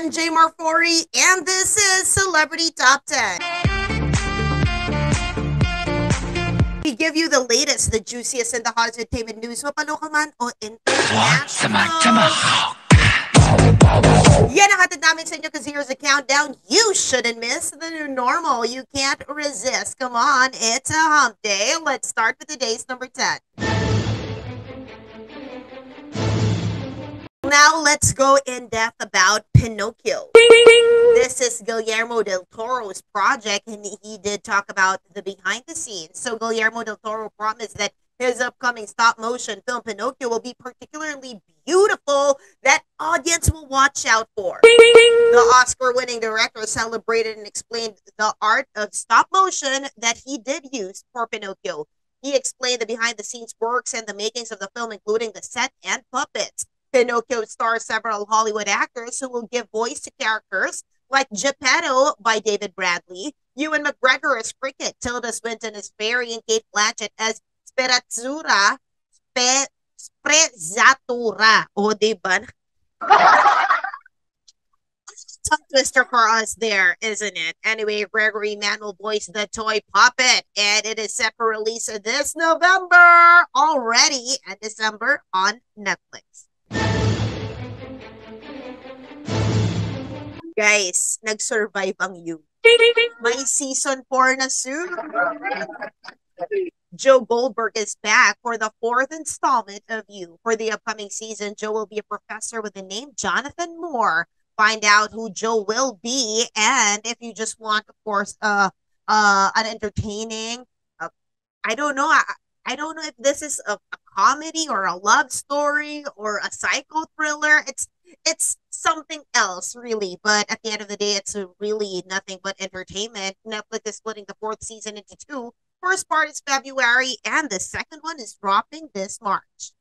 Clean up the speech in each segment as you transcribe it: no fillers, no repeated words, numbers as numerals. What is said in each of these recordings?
MJ Marfori, and this is Celebrity Top 10. We give you the latest, the juiciest, and the hottest entertainment news, mapalocal man o international. Yan ang hatid namin sa inyo kasi here's a countdown you shouldn't miss. The new normal you can't resist. Come on, it's a hump day. Let's start with today's number 10. Now let's go in depth about Pinocchio. This is Guillermo del Toro's project, and he did talk about the behind the scenes. So Guillermo del Toro promised that his upcoming stop motion film Pinocchio will be particularly beautiful that audience will watch out for. The Oscar-winning director celebrated and explained the art of stop motion that he did use for Pinocchio. He explained the behind-the-scenes works and the makings of the film, including the set and puppets. Pinocchio stars several Hollywood actors who will give voice to characters like Geppetto by David Bradley, Ewan McGregor as Cricket, Tilda Swinton as Fairy, and Kate Blanchett as Sperazzura, Sprezzatura. O, diba? Tongue twister for us there, isn't it? Anyway, Gregory Mann will voice the toy puppet, and it is set for release this November already, and December on Netflix. Guys, nag-survive ang You. May season 4 na soon. Joe Goldberg is back for the 4th installment of You. For the upcoming season, Joe will be a professor with the name Jonathan Moore. Find out who Joe will be, and if you just want, of course, an entertaining, I don't know, I don't know if this is a comedy or a love story or a psycho thriller. It's something else, really. But at the end of the day, it's really nothing but entertainment. Netflix is splitting the 4th season into 2. First part is February, and the second one is dropping this March.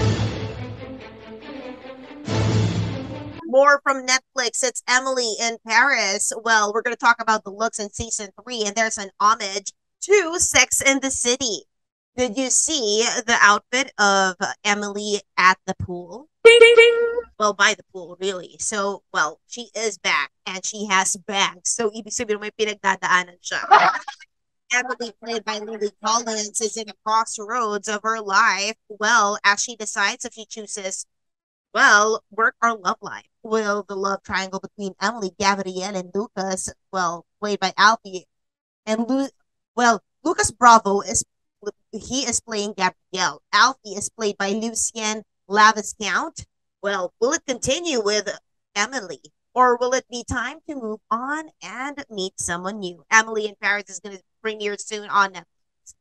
More from Netflix. It's Emily in Paris. Well, we're going to talk about the looks in season 3, and there's an homage to Sex and the City. Did you see the outfit of Emily at the pool? Well, by the pool, really. So, well, she is back and she has bags. So, ibig sabihin may pinagdadaanan siya. Emily, played by Lily Collins, is in a crossroads of her life. Well, as she decides if she chooses, well, work or love life. Will the love triangle between Emily, Gabrielle, and Lucas, well, played by Alfie, and Lucas Bravo is playing Gabrielle. Alfie is played by Lucien Laviscount. Well, will it continue with Emily? Or will it be time to move on and meet someone new? Emily in Paris is going to premiere soon on Netflix.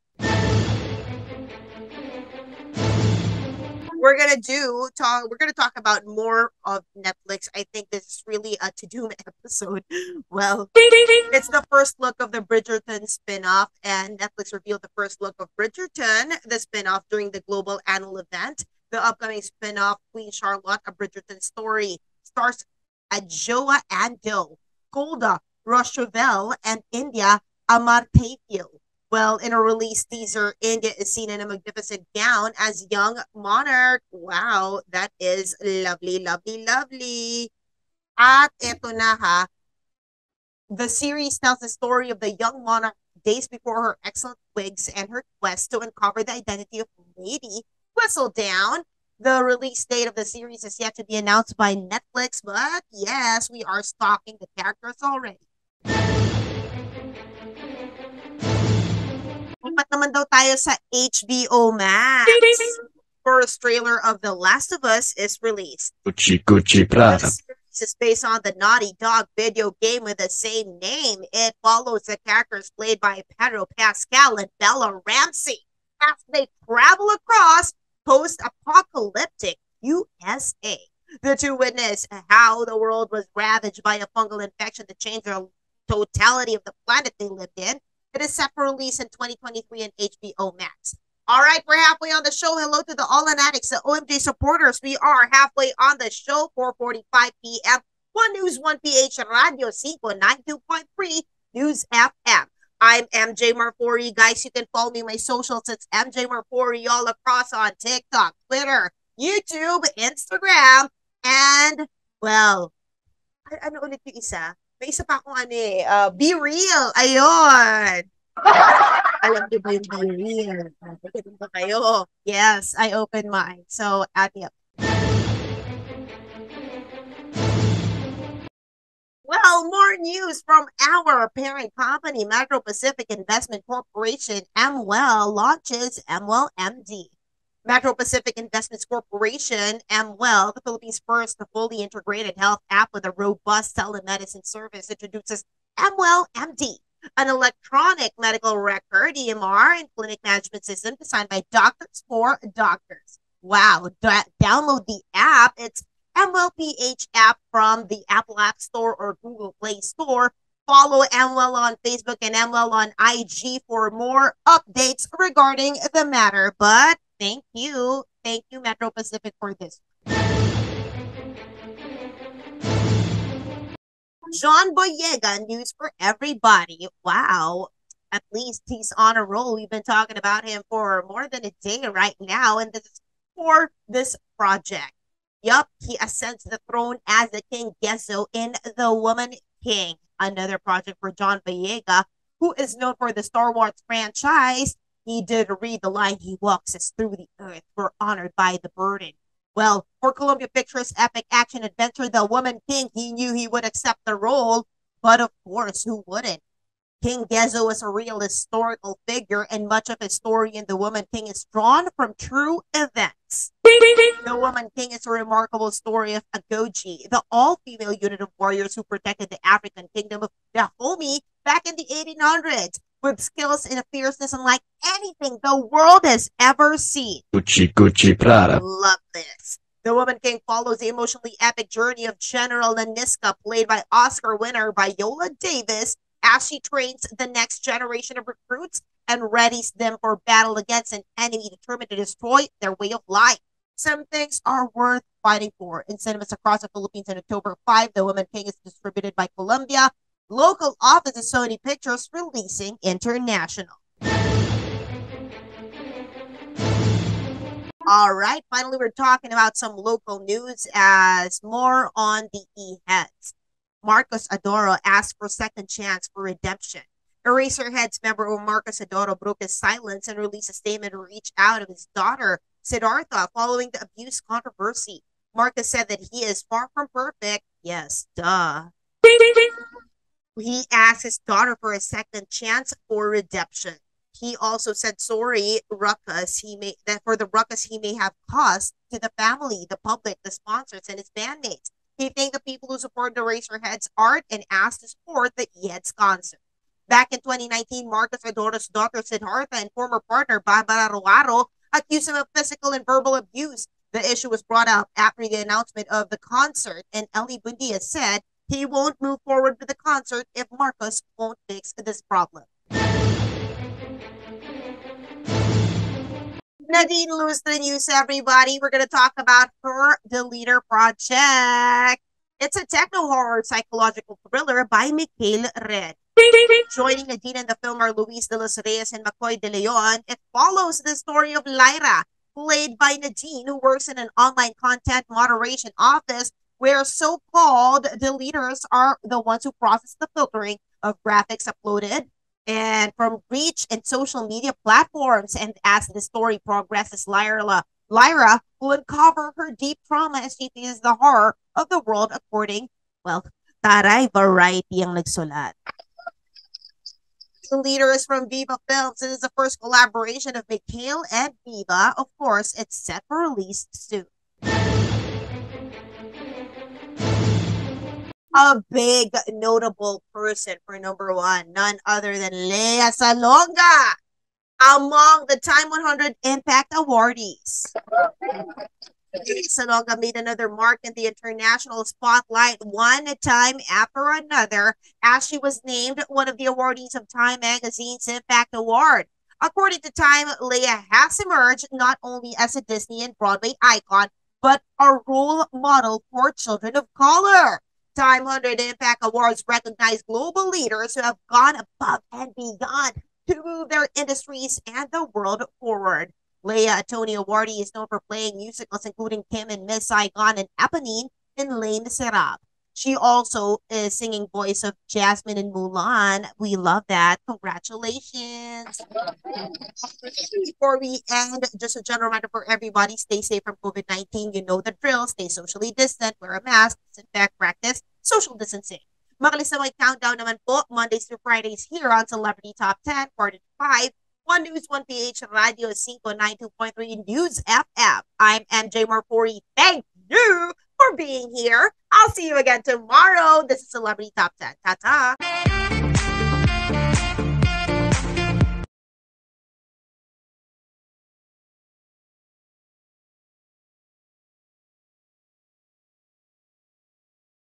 We're gonna talk about more of Netflix. I think this is really a to-do episode. Well, it's the first look of the Bridgerton spin-off, and Netflix revealed the first look of Bridgerton, the spin-off, during the global annual event. The upcoming spin-off, Queen Charlotte, a Bridgerton story, stars Adjoa Andoh, Golda Rochevelle, and India Amarteyfil. Well, in a release teaser, India is seen in a magnificent gown as young monarch. Wow, that is lovely, lovely, lovely. At eto na ha, the series tells the story of the young monarch days before her excellent wigs and her quest to uncover the identity of Lady Whistledown. The release date of the series is yet to be announced by Netflix, but yes, we are stalking the characters already. Lipat naman daw tayo sa HBO Max. First trailer of The Last of Us is released. Gucci Prada. The series is based on the Naughty Dog video game with the same name. It follows the characters played by Pedro Pascal and Bella Ramsey as they travel across post-apocalyptic USA. The two witness how the world was ravaged by a fungal infection that changed the totality of the planet they lived in. It is set for release in 2023 on HBO Max. All right, we're halfway on the show. Hello to the All Fanatics, the OMJ supporters. We are halfway on the show, 4:45 p.m. One News, One PH, Radio 592.3 News FM. I'm MJ Marfori. Guys, you can follow me on my socials. It's MJ Marfori all across on TikTok, Twitter, YouTube, Instagram, and, well, Ano ulit yung isa? May isa pa akong ano eh, Be Real. Ayun. Alam niyo ba yung Be Real? Pagdating ba kayo? Yes, I opened mine. So, add me up. Well, more news from our parent company, Macro Pacific Investment Corporation, MWell, launches MWell MD. Macro Pacific Investments Corporation, MWell, the Philippines' first fully integrated health app with a robust telemedicine service, introduces MWell MD, an electronic medical record, EMR, and clinic management system designed by doctors for doctors. Wow, download the app. It's MWellPH app from the Apple App Store or Google Play Store. Follow MWell on Facebook and MWell on IG for more updates regarding the matter. But thank you, Metro Pacific, for this. John Boyega, news for everybody. Wow, at least he's on a roll. We've been talking about him for more than a day right now, and this is for this project. Yup, he ascends the throne as the King Gesso in The Woman King, another project for John Boyega, who is known for the Star Wars franchise. He did read the line, he walks us through the earth, we're honored by the burden. Well, for Columbia Pictures' epic action adventure, The Woman King, he knew he would accept the role, but of course, who wouldn't? King Gezo is a real historical figure, and much of his story in The Woman King is drawn from true events. The Woman King is a remarkable story of Agoji, the all-female unit of warriors who protected the African kingdom of Dahomey back in the 1800s, with skills and a fierceness unlike anything the world has ever seen. Gucci Gucci Prada. Love this. The Woman King follows the emotionally epic journey of General Naniska, played by Oscar winner Viola Davis, as she trains the next generation of recruits and readies them for battle against an enemy determined to destroy their way of life. Some things are worth fighting for. In cinemas across the Philippines on October 5, The Woman King is distributed by Columbia. Local office is Sony Pictures, releasing international. All right, finally, we're talking about some local news as more on the e-heads. Marcos Adoro asked for second chance for redemption. Eraserheads member Marcos Adoro broke his silence and released a statement to reach out of his daughter, Siddhartha, following the abuse controversy. Marcos said that he is far from perfect. Yes, duh. He asked his daughter for a second chance for redemption. He also said sorry ruckus for the ruckus he may have caused to the family, the public, the sponsors, and his bandmates. He thanked the people who support the Razorheads art and asked to support the E-Heads concert. Back in 2019, Marcos Adoro's daughter Siddhartha and former partner Barbara Ruaro accused him of physical and verbal abuse. The issue was brought up after the announcement of the concert, and Eli Bundia said he won't move forward with the concert if Marcos won't fix this problem. Nadine Lustre news, everybody. We're going to talk about her The Leader Project. It's a techno-horror psychological thriller by Mikhail Red. Joining Nadine in the film are Luis de los Reyes and McCoy de Leon. It follows the story of Lyra, played by Nadine, who works in an online content moderation office where so-called deleters are the ones who process the filtering of graphics uploaded and from reach and social media platforms. And as the story progresses, Lyra will uncover her deep trauma as she faces the horror of the world according, well, taray variety ang nagsulat. The leader is from Viva Films. It is the first collaboration of Mikhail and Viva. Of course, it's set for release soon. A big notable person for number one, none other than Lea Salonga, among the Time 100 Impact awardees. Salonga made another mark in the international spotlight one time after another as she was named one of the awardees of Time Magazine's Impact Award. According to Time, Leia has emerged not only as a Disney and Broadway icon, but a role model for children of color. Time 100 Impact Awards recognize global leaders who have gone above and beyond to move their industries and the world forward. Leia, a Tony awardee, is known for playing musicals including Kim in Miss Saigon and Eponine in Les Miserables. She also is singing voice of Jasmine in Mulan. We love that. Congratulations. Before we end, just a general reminder for everybody, stay safe from COVID-19. You know the drill. Stay socially distant, wear a mask, disinfect, practice social distancing. Makalis na may countdown naman po, Mondays through Fridays here on Celebrity Top 10, quarter to 5. One News, One PH, Radio 592.3 News FM. I'm MJ Marpori. Thank you for being here. I'll see you again tomorrow. This is Celebrity Top 10. Ta-ta.